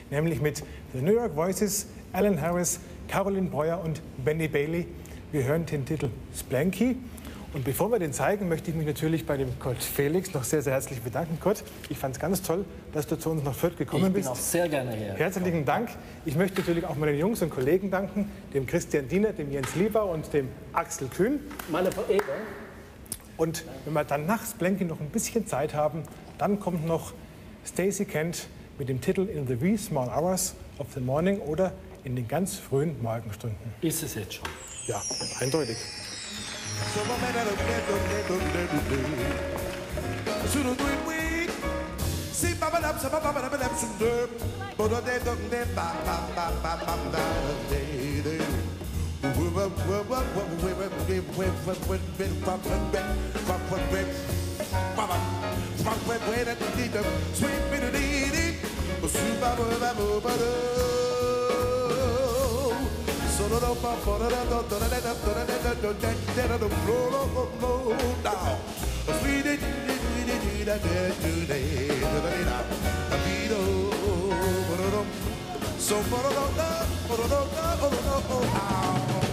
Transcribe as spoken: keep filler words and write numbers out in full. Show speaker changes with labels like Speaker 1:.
Speaker 1: nämlich mit The New York Voices, Alan Harris, Caroline Breuer und Benny Bailey. Wir hören den Titel Splanky. Und bevor wir den zeigen, möchte ich mich natürlich bei dem Kurt Felix noch sehr, sehr herzlich bedanken. Kurt, ich fand es ganz toll, dass du zu uns nach Fürth gekommen bist.
Speaker 2: Ich bin auch sehr gerne hier.
Speaker 1: Herzlichen Dank. Ich möchte natürlich auch meinen Jungs und Kollegen danken, dem Christian Diener, dem Jens Lieber und dem Axel Kühn.
Speaker 2: Meine Verehrung.
Speaker 1: Und wenn wir dann nach Splanky noch ein bisschen Zeit haben, dann kommt noch Stacey Kent mit dem Titel In the Wee Small Hours of the Morning oder in den ganz frühen Morgenstunden.
Speaker 2: Ist es jetzt schon?
Speaker 1: Ja, eindeutig. So